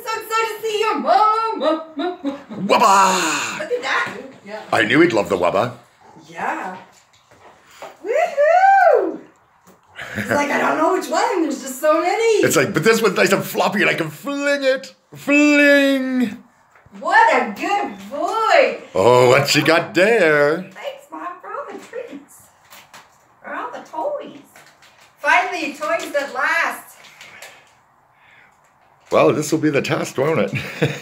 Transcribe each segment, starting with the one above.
So excited to see your mom. Wubba! Look at that. Yeah. I knew he'd love the wubba. Yeah. Woohoo! He's like, I don't know which one. There's just so many. It's like, but this one's nice and floppy and I can fling it. Fling! What a good boy. Oh, what she got there? Thanks, Mom, for all the treats. For all the toys. Finally, toys that last. Well, this will be the test, won't it?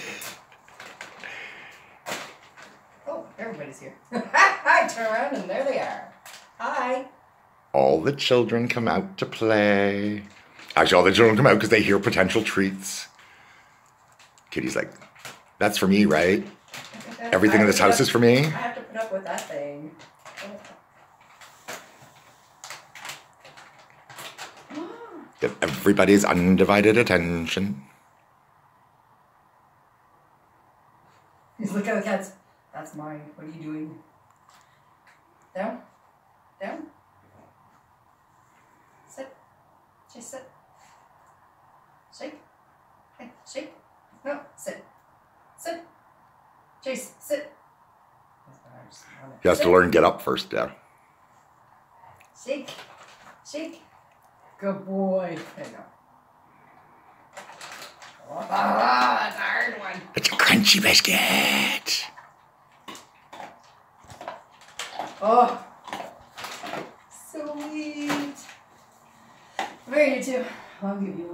Oh, everybody's here. I turn around and there they are. Hi. All the children come out to play. Actually, all the children come out because they hear potential treats. Kitty's like, that's for me, right? Everything in this house is for me. I have to put up with that thing. Get everybody's undivided attention. He's looking at the cats. That's mine. What are you doing? Down. Down. Sit. Just sit. Shake. Hey, shake. No, sit. Sit. Chase, sit. He has to learn get up first, yeah. Shake. Shake. Good boy. There you go. Ah, that's a hard one. It's a crunchy biscuit. Oh. Sweet. Where are you two? I'll give you one.